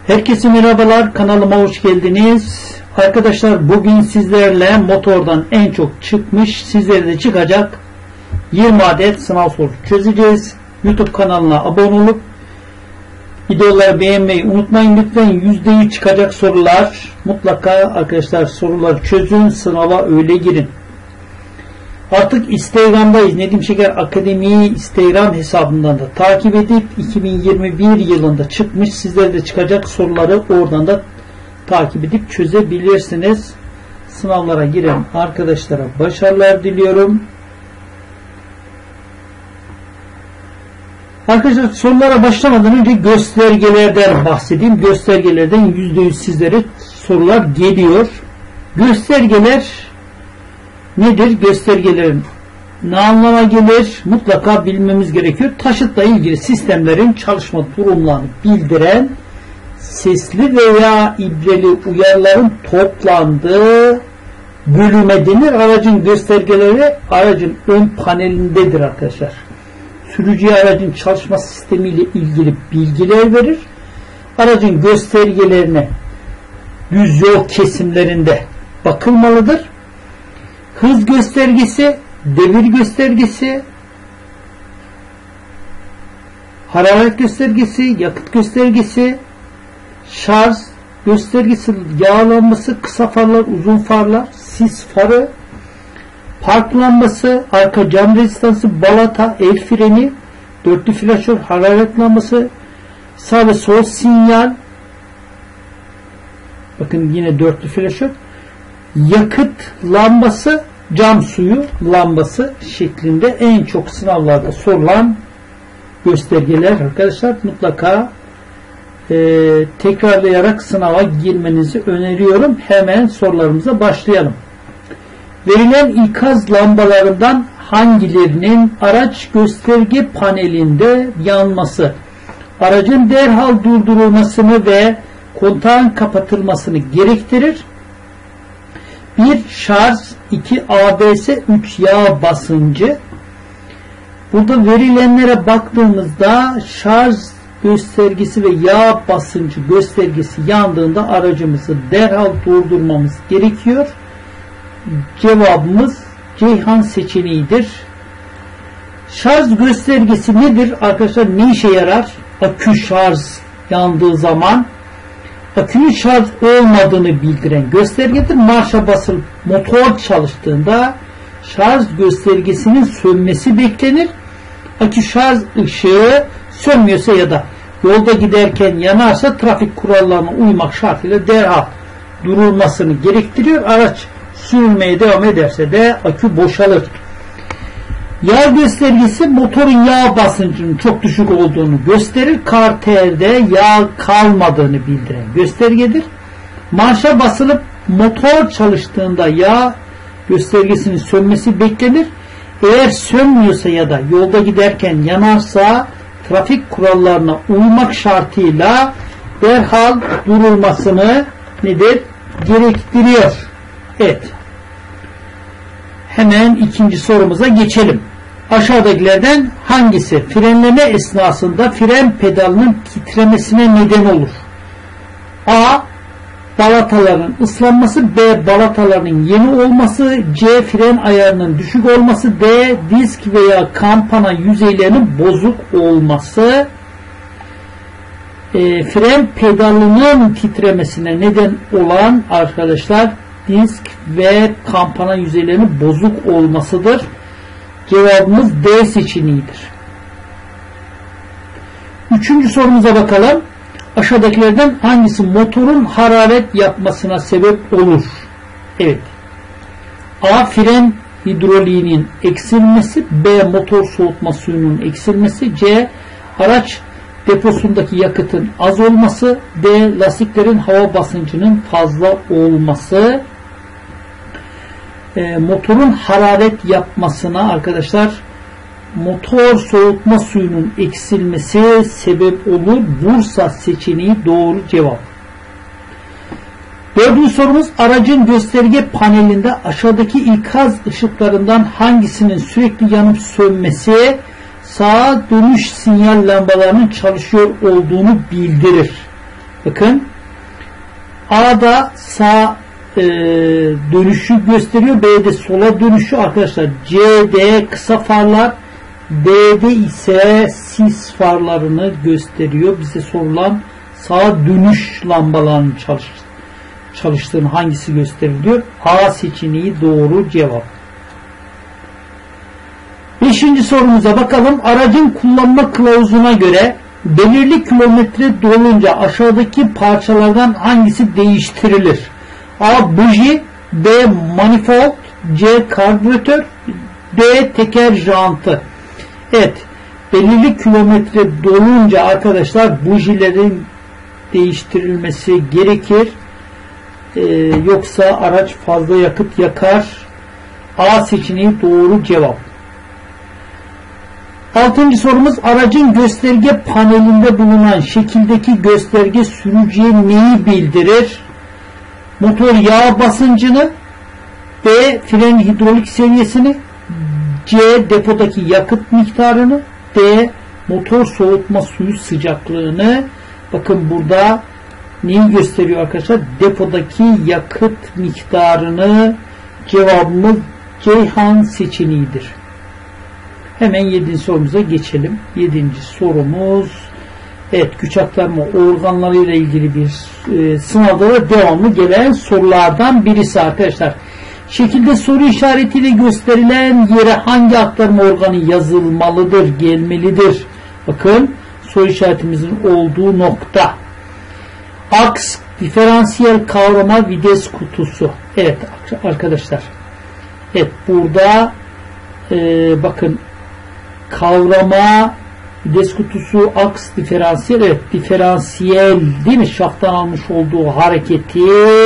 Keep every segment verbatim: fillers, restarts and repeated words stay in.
Herkese merhabalar, kanalıma hoş geldiniz. Arkadaşlar bugün sizlerle motordan en çok çıkmış, sizlere de çıkacak yirmi adet sınav sorusu çözeceğiz. YouTube kanalına abone olup videoları beğenmeyi unutmayın lütfen. yüzde yüz çıkacak sorular. Mutlaka arkadaşlar soruları çözün, sınava öyle girin. Artık Instagram'dayız. Nedim Şeker Akademi'yi Instagram hesabından da takip edip iki bin yirmi bir yılında çıkmış, sizlere de çıkacak soruları oradan da takip edip çözebilirsiniz. Sınavlara giren arkadaşlara başarılar diliyorum. Arkadaşlar sorulara başlamadan önce göstergelerden bahsedeyim. Göstergelerden yüzde yüz sizlere sorular geliyor. Göstergeler nedir? Göstergelerin ne anlama gelir? Mutlaka bilmemiz gerekiyor. Taşıtla ilgili sistemlerin çalışma durumlarını bildiren sesli veya ibreli uyarıların toplandığı bölüme denir. Aracın göstergeleri aracın ön panelindedir arkadaşlar. Sürücüye aracın çalışma sistemiyle ilgili bilgiler verir. Aracın göstergelerine düz yol kesimlerinde bakılmalıdır. Hız göstergesi, devir göstergesi, hararet göstergesi, yakıt göstergesi, şarj göstergesi, yağ lambası, kısa farlar, uzun farlar, sis farı, park lambası, arka cam rezistansı, balata, el freni, dörtlü flaşör, hararet lambası, sağ ve sol sinyal, bakın yine dörtlü flaşör, yakıt lambası, cam suyu lambası şeklinde en çok sınavlarda sorulan göstergeler arkadaşlar. Mutlaka e, tekrarlayarak sınava girmenizi öneriyorum. Hemen sorularımıza başlayalım. Verilen ikaz lambalarından hangilerinin araç gösterge panelinde yanması, aracın derhal durdurulmasını ve kontağın kapatılmasını gerektirir? bir Şarj, iki A B S, üç Yağ basıncı. Burada verilenlere baktığımızda şarj göstergesi ve yağ basıncı göstergesi yandığında aracımızı derhal durdurmamız gerekiyor. Cevabımız Ceyhan seçeneğidir. Şarj göstergesi nedir arkadaşlar? Ne işe yarar? Akü şarj yandığı zaman akünün şarj olmadığını bildiren göstergedir. Marşa basılıp motor çalıştığında şarj göstergesinin sönmesi beklenir. Akü şarj ışığı sönmüyorsa ya da yolda giderken yanarsa trafik kurallarına uymak şartıyla derhal durulmasını gerektiriyor. Araç sürülmeye devam ederse de akü boşalır. Yağ göstergesi motorun yağ basıncının çok düşük olduğunu gösterir. Karterde yağ kalmadığını bildiren göstergedir. Marşa basılıp motor çalıştığında yağ göstergesinin sönmesi beklenir. Eğer sönmüyorsa ya da yolda giderken yanarsa trafik kurallarına uymak şartıyla derhal durulmasını nedir? Gerektiriyor. Evet. Hemen ikinci sorumuza geçelim. Aşağıdakilerden hangisi frenleme esnasında fren pedalının titremesine neden olur? A. Balataların ıslanması, B. Balataların yeni olması, C. Fren ayarının düşük olması, D. Disk veya kampana yüzeylerinin bozuk olması. E, fren pedalının titremesine neden olan arkadaşlar disk ve kampana yüzeylerinin bozuk olmasıdır. Cevabımız D seçeneğidir. Üçüncü sorumuza bakalım. Aşağıdakilerden hangisi motorun hararet yapmasına sebep olur? Evet. A. Fren hidroliğinin eksilmesi, B. Motor soğutma suyunun eksilmesi, C. Araç deposundaki yakıtın az olması, D. Lastiklerin hava basıncının fazla olması. E, motorun hararet yapmasına arkadaşlar motor soğutma suyunun eksilmesi sebep olur. Bursa seçeneği doğru cevap. Dördüncü sorumuz, aracın gösterge panelinde aşağıdaki ikaz ışıklarından hangisinin sürekli yanıp sönmesi sağa dönüş sinyal lambalarının çalışıyor olduğunu bildirir? Bakın A'da sağ e, dönüşü gösteriyor. B'de sola dönüşü arkadaşlar. C, D kısa farlar. B'de ise sis farlarını gösteriyor. Bize sorulan sağ dönüş lambalarının çalış, çalıştığını hangisi gösteriliyor? A seçeneği doğru cevap. Beşinci sorumuza bakalım. Aracın kullanma kılavuzuna göre belirli kilometre dolunca aşağıdaki parçalardan hangisi değiştirilir? A. Buji, B. Manifold, C. Karbüratör, D. Teker jantı. Evet. Belirli kilometre dolunca arkadaşlar bujilerin değiştirilmesi gerekir. Ee, yoksa araç fazla yakıt yakar. A seçeneği doğru cevap. Altıncı sorumuz, aracın gösterge panelinde bulunan şekildeki gösterge sürücüye neyi bildirir? Motor yağ basıncını, B. Fren hidrolik seviyesini, C. Depodaki yakıt miktarını, D. Motor soğutma suyu sıcaklığını. Bakın burada neyi gösteriyor arkadaşlar? Depodaki yakıt miktarını. Cevabımız Ceyhan seçeneğidir. Hemen yedinci sorumuza geçelim. Yedinci sorumuz, evet, güç aktarma organları ile ilgili bir e, sınavda da devamlı gelen sorulardan birisi arkadaşlar. Şekilde soru işaretiyle gösterilen yere hangi aktarma organı yazılmalıdır, gelmelidir? Bakın soru işaretimizin olduğu nokta. Aks, diferansiyel kavrama vites kutusu. Evet arkadaşlar. Evet burada e, bakın kavrama vites kutusu, aks, diferansiyel. Evet, diferansiyel değil mi? Şafttan almış olduğu hareketi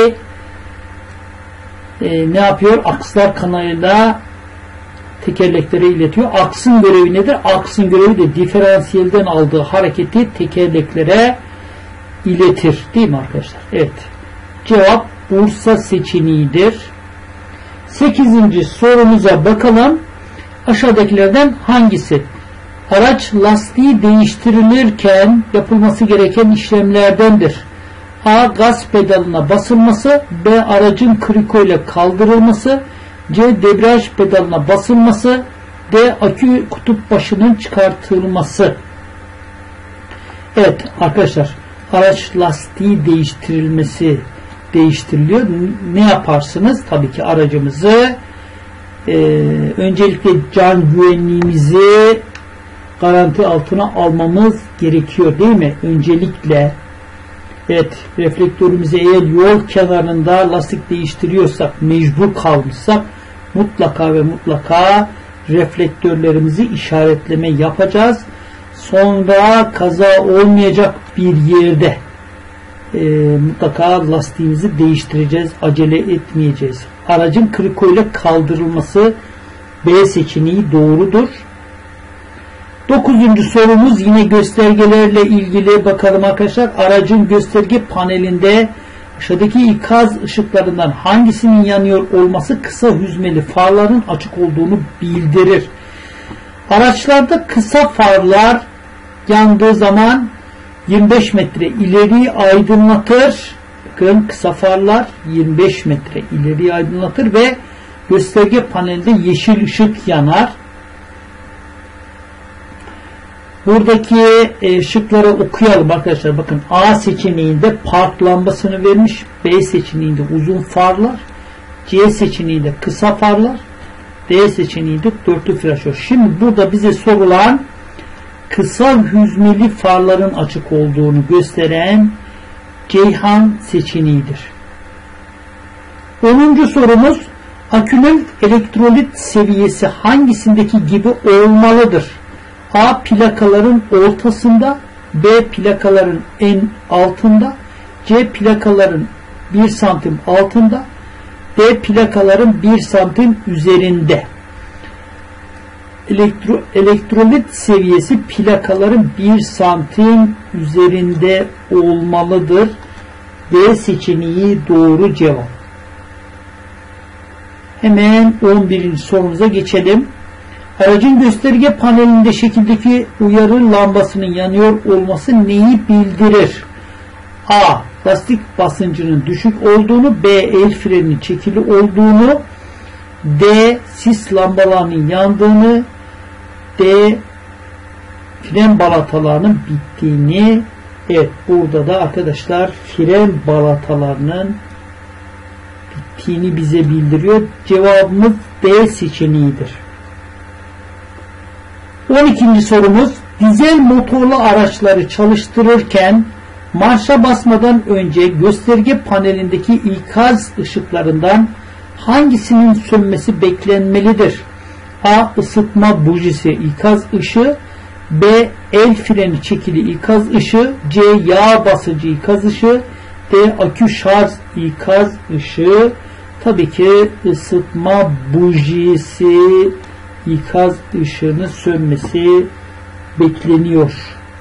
e, ne yapıyor? Akslar kanalıyla tekerleklere iletiyor. Aksın görevi nedir? Aksın görevi de diferansiyelden aldığı hareketi tekerleklere iletir. Değil mi arkadaşlar? Evet. Cevap Bursa seçeneğidir. Sekizinci sorumuza bakalım. Aşağıdakilerden hangisi? Araç lastiği değiştirilirken yapılması gereken işlemlerdendir. A. Gaz pedalına basılması, B. Aracın kriko ile kaldırılması, C. Debriyaj pedalına basılması, D. Akü kutup başının çıkartılması. Evet arkadaşlar, araç lastiği değiştirilmesi değiştiriliyor. Ne yaparsınız? Tabii ki aracımızı e, öncelikle can güvenliğimizi garanti altına almamız gerekiyor değil mi? Öncelikle evet, reflektörümüze eğer yol kenarında lastik değiştiriyorsak, mecbur kalmışsak mutlaka ve mutlaka reflektörlerimizi işaretleme yapacağız. Sonra kaza olmayacak bir yerde e, mutlaka lastiğimizi değiştireceğiz. Acele etmeyeceğiz. Aracın kriko ile kaldırılması, B seçeneği doğrudur. Dokuzuncu sorumuz yine göstergelerle ilgili. Bakalım arkadaşlar. Aracın gösterge panelinde aşağıdaki ikaz ışıklarından hangisinin yanıyor olması kısa hüzmeli farların açık olduğunu bildirir. Araçlarda kısa farlar yandığı zaman yirmi beş metre ileri aydınlatır. Bakın kısa farlar yirmi beş metre ileri aydınlatır ve gösterge panelinde yeşil ışık yanar. Buradaki ışıkları okuyalım arkadaşlar. Bakın A seçeneğinde park lambasını vermiş. B seçeneğinde uzun farlar. C seçeneğinde kısa farlar. D seçeneğinde dörtlü flaşör. Şimdi burada bize sorulan kısa hüzmeli farların açık olduğunu gösteren Ceyhan seçeneğidir. onuncu sorumuz, akünün elektrolit seviyesi hangisindeki gibi olmalıdır? A. Plakaların ortasında, B. Plakaların en altında, C. Plakaların bir santim altında, D. Plakaların bir santim üzerinde. Elektro, elektrolit seviyesi plakaların bir santim üzerinde olmalıdır. D seçeneği doğru cevap. Hemen on birinci sorumuza geçelim. Aracın gösterge panelinde şekildeki uyarı lambasının yanıyor olması neyi bildirir? A. Lastik basıncının düşük olduğunu, B. El freninin çekili olduğunu, D. Sis lambalarının yandığını, D. Fren balatalarının bittiğini. Evet, burada da arkadaşlar fren balatalarının bittiğini bize bildiriyor. Cevabımız D seçeneğidir. on ikinci sorumuz, dizel motorlu araçları çalıştırırken marşa basmadan önce gösterge panelindeki ikaz ışıklarından hangisinin sönmesi beklenmelidir? A. Isıtma bujisi ikaz ışığı, B. El freni çekili ikaz ışığı, C. Yağ basıcı ikaz ışığı, D. Akü şarj ikaz ışığı. Tabii ki ısıtma bujisi ikaz ışığının sönmesi bekleniyor.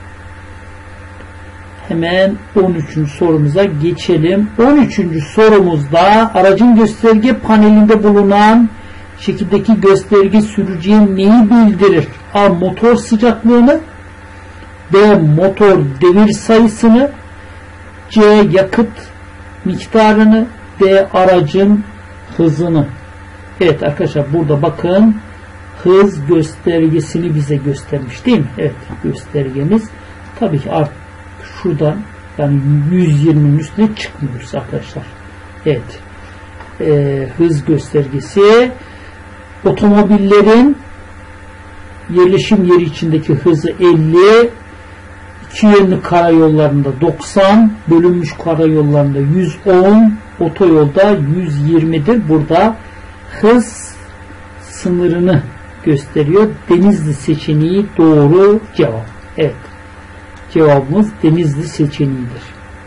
Hemen on üçüncü sorumuza geçelim. on üçüncü sorumuzda aracın gösterge panelinde bulunan şekildeki gösterge sürücüye neyi bildirir? A. Motor sıcaklığını, B. Motor devir sayısını, C. Yakıt miktarını, D. Aracın hızını. Evet arkadaşlar, burada bakın hız göstergesini bize göstermiş değil mi? Evet, göstergemiz tabii ki artık şuradan yani yüz yirminin üstüne çıkmıyoruz arkadaşlar. Evet, ee, hız göstergesi otomobillerin yerleşim yeri içindeki hızı elli, iki yönlü karayollarında doksan, bölünmüş karayollarında yüz on, otoyolda yüz yirmidir. Burada hız sınırını gösteriyor. Denizli seçeneği doğru cevap. Evet. Cevabımız Denizli seçeneğidir.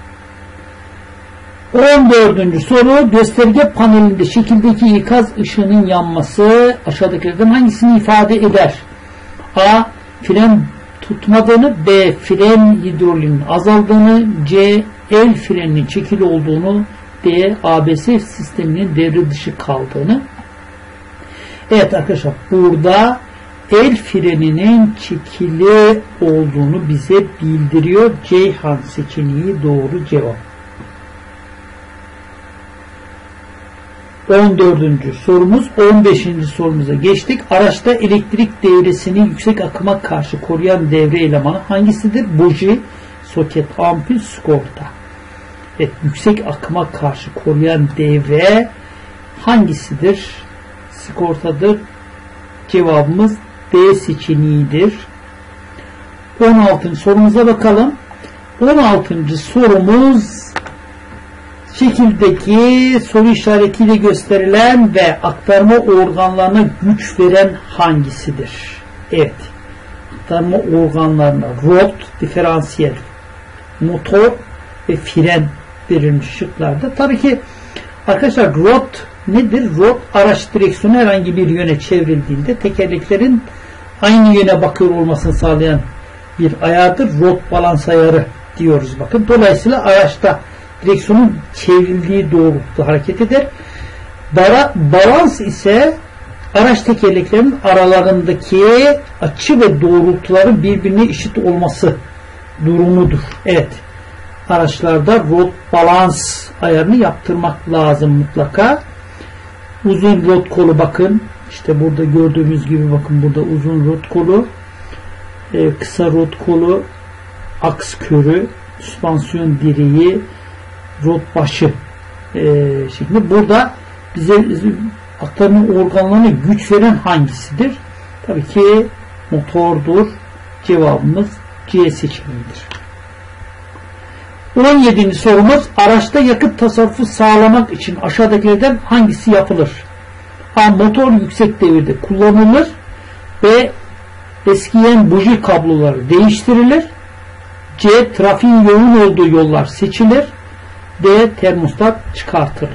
on dördüncü soru, gösterge panelinde şekildeki ikaz ışığının yanması aşağıdakilerden hangisini ifade eder? A. Fren tutmadığını, B. Fren hidroliğinin azaldığını, C. El freninin çekili olduğunu, D. A B S sisteminin devre dışı kaldığını. Evet arkadaşlar, burada el freninin çekili olduğunu bize bildiriyor. Ceyhan seçeneği doğru cevap. on dördüncü sorumuz. on beşinci sorumuza geçtik. Araçta elektrik devresini yüksek akıma karşı koruyan devre elemanı hangisidir? Buji, soket, ampul, sigorta. Evet, yüksek akıma karşı koruyan devre hangisidir? Sigortadır. Cevabımız D seçeneğidir. on altıncı sorumuza bakalım. on altıncı sorumuz şekildeki soru işaretiyle gösterilen ve aktarma organlarına güç veren hangisidir? Evet. Aktarma organlarına rot, diferansiyel, motor ve fren verilmiş şıklarda. Tabii ki arkadaşlar rot nedir? Rot, araç direksiyonu herhangi bir yöne çevrildiğinde tekerleklerin aynı yöne bakıyor olmasını sağlayan bir ayardır. Rot balans ayarı diyoruz. Bakın, dolayısıyla araçta direksiyonun çevrildiği doğrultuda hareket eder. Bara, balans ise araç tekerleklerinin aralarındaki açı ve doğrultuların birbirine eşit olması durumudur. Evet. Araçlarda rot balans ayarını yaptırmak lazım mutlaka. Uzun rot kolu bakın. İşte burada gördüğümüz gibi bakın, burada uzun rot kolu, e, kısa rot kolu, aks körü, süspansiyon direği, rot başı e, şeklinde. Burada bize aktarma organlarına güç veren hangisidir? Tabii ki motordur. Cevabımız C seçeneğidir. on yedinci sorumuz, araçta yakıt tasarrufu sağlamak için aşağıdakilerden hangisi yapılır? A. Motor yüksek devirde kullanılır. B. Eskiyen buji kabloları değiştirilir. C. Trafiğin yoğun olduğu yollar seçilir. D. Termostat çıkartılır.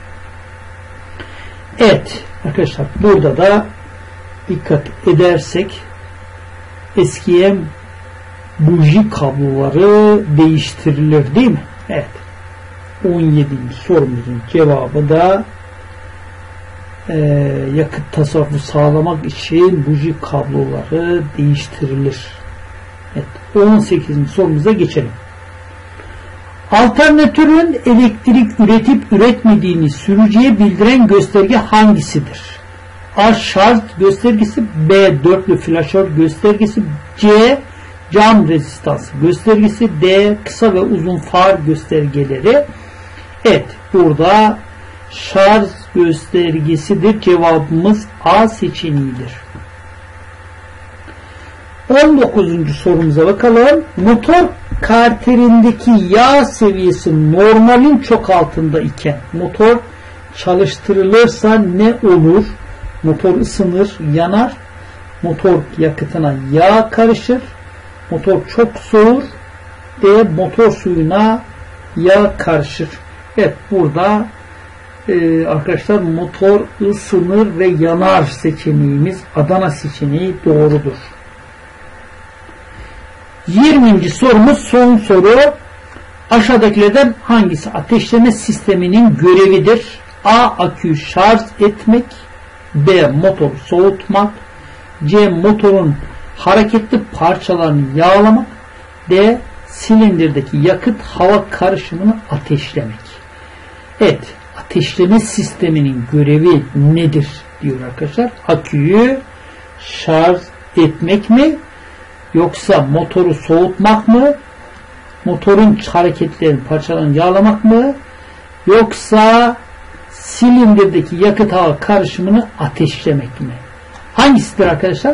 Evet arkadaşlar, burada da dikkat edersek eskiyen buji kabloları değiştirilir değil mi? Evet. on yedinci sorumuzun cevabı da e, yakıt tasarrufu sağlamak için buji kabloları değiştirilir. Evet. on sekizinci sorumuza geçelim. Alternatörün elektrik üretip üretmediğini sürücüye bildiren gösterge hangisidir? A. Şarj göstergesi, B. Dörtlü flaşör göstergesi, C. Cam rezistansı göstergesi, D. Kısa ve uzun far göstergeleri. Evet, burada şarj göstergesidir. Cevabımız A seçeneğidir. on dokuzuncu sorumuza bakalım. Motor karterindeki yağ seviyesi normalin çok altında iken motor çalıştırılırsa ne olur? Motor ısınır, yanar. Motor yakıtına yağ karışır. Motor çok soğur. D. Motor suyuna yağ karışır. Evet, burada e, arkadaşlar motor ısınır ve yanar seçeneğimiz, Adana seçeneği doğrudur. yirminci sorumuz son soru. Aşağıdakilerden hangisi ateşleme sisteminin görevidir? A. Aküyü şarj etmek, B. Motoru soğutmak, C. Motorun hareketli parçalarını yağlamak, D. Silindirdeki yakıt hava karışımını ateşlemek. Evet, ateşleme sisteminin görevi nedir diyor arkadaşlar. Aküyü şarj etmek mi? Yoksa motoru soğutmak mı? Motorun hareketlerini, parçalarını yağlamak mı? Yoksa silindirdeki yakıt hava karışımını ateşlemek mi? Hangisidir arkadaşlar?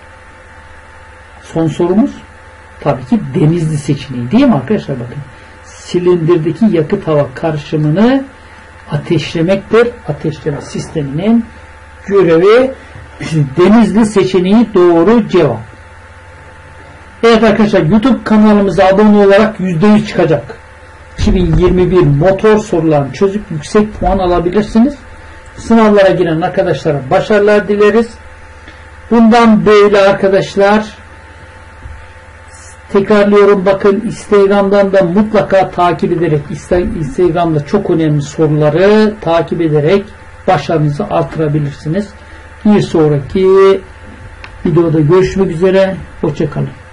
Son sorumuz tabii ki Denizli seçeneği değil mi arkadaşlar? Bakın. Silindirdeki yakıt hava karışımını ateşlemektir. Ateşleme sisteminin görevi Denizli seçeneği doğru cevap. Evet arkadaşlar, YouTube kanalımıza abone olarak yüzde yüz çıkacak iki bin yirmi bir motor sorularını çözüp yüksek puan alabilirsiniz. Sınavlara giren arkadaşlara başarılar dileriz. Bundan böyle arkadaşlar, tekrarlıyorum, bakın Instagram'dan da mutlaka takip ederek, Instagram'da çok önemli soruları takip ederek başarınızı artırabilirsiniz. Bir sonraki videoda görüşmek üzere. Hoşça kalın.